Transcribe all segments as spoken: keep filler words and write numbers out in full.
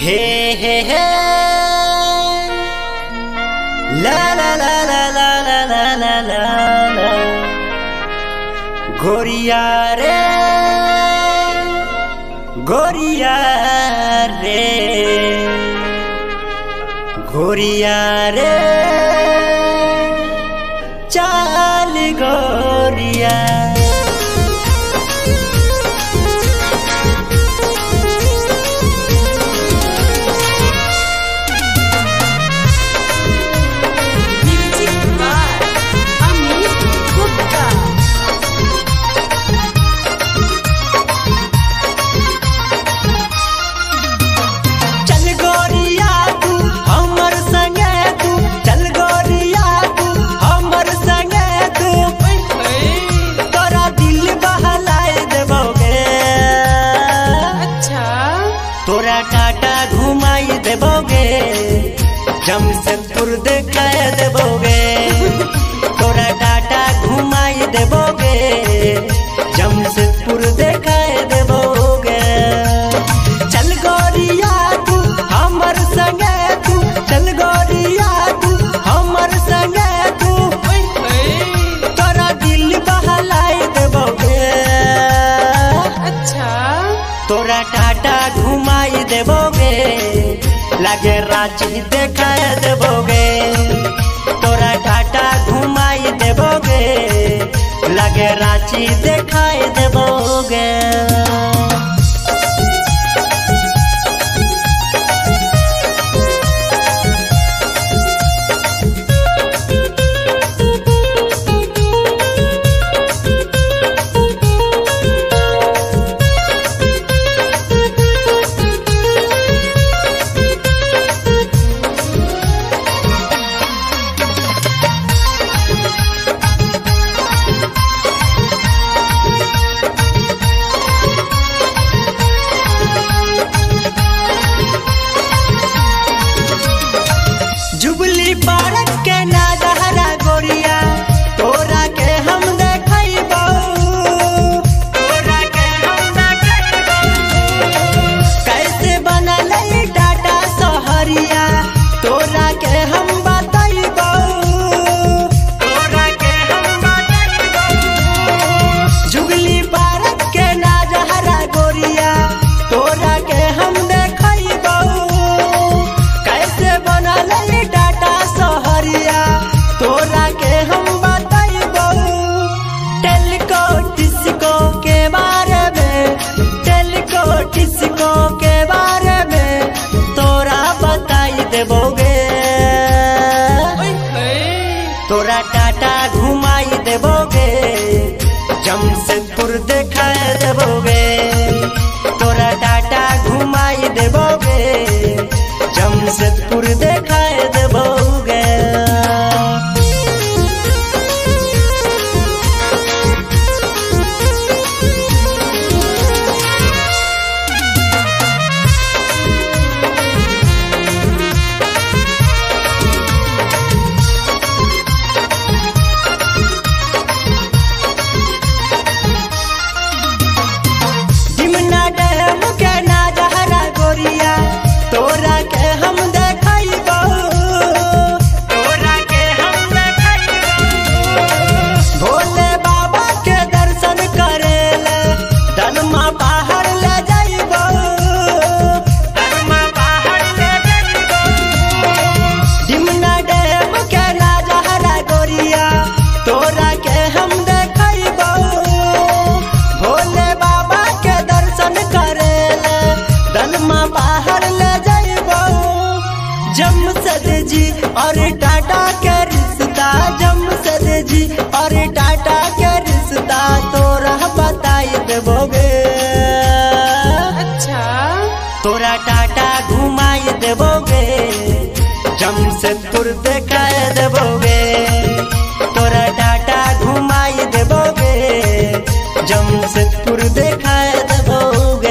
हे हे हे ला ला ला ला ला ला ला ला ला गोरिया रे गोरिया रे गोरिया रे चाल गोरिया तोरा टाटा घुमाई देबोगे जमशेदपुर देखाए देबोगे तोरा टाटा घुमाई देबोगे जमशेदपुर देखाए देबोगे चल गोरिया तू हमर संगे तू चल गोरिया तू हमर संगे तू तोरा दिल बहलाई देबोगे अच्छा तोरा टाटा घुमाई देबोगे लागे रांची देखाए देबोगे तोरा टाटा घुमाई देबोगे लागे रांची देखाए देबोगे जुबली पार्क के नादहरा गोरिया तोरा के हम देखैबो तोरा के हम देखैबो कैसे बनल टाटा सहरिया तोरा के हम बतैबो तोरा के हम बतैबो जुबली पार्क के नादहरा गोरिया तोरा के हम देखैबो कैसे बनल तोरा के हम बतैबो टेलिको डिस्को के बारे में टेलिको डिस्को के बारे में तोरा बताई देबोगे तोरा टाटा घुमाई देबोगे जमशेदपुर देखाए देबोगे तोरा टाटा घुमाई देबोगे जमशेदपुर देखाए देबोगे तोरा के हम देखैबो तोरा के हम देखैबो भोले बाबा के दर्शन करेले दनमा बाहर ले जाइबो दनमा बाहर ले जाइबो डिमना डैम के नजारा गोरिया तोरा के हम देखैबो भोले बाबा के दर्शन करेले दनमा बाहर ले जमशेद जी और टाटा के रिश्ता जमशेद जी और टाटा के रिश्ता तोरा बताई देबोगे अच्छा तोरा टाटा घुमाई देबोगे जमशेदपुर देखाए देबोगे तोरा टाटा घुमाई देबोगे जमशेदपुर देखाए देबोगे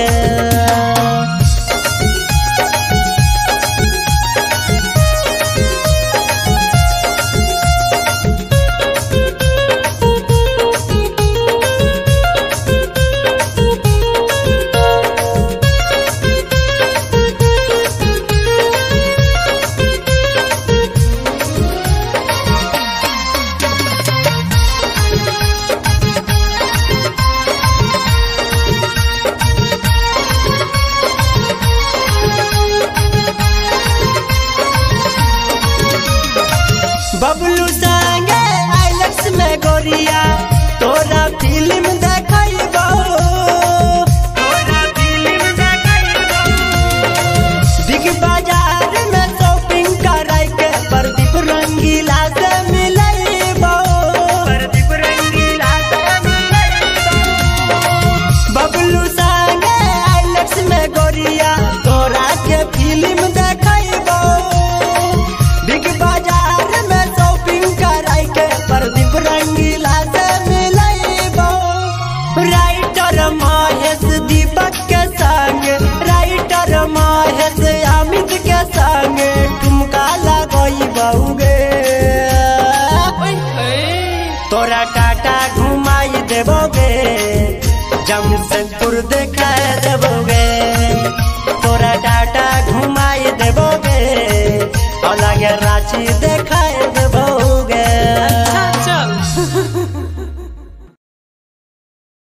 देबोगे, तोरा टाटा घुमाई देबोगे, जमशेदपुर देखा देबोगे, तोरा टाटा घुमाई देबोगे, और लगे रांची दे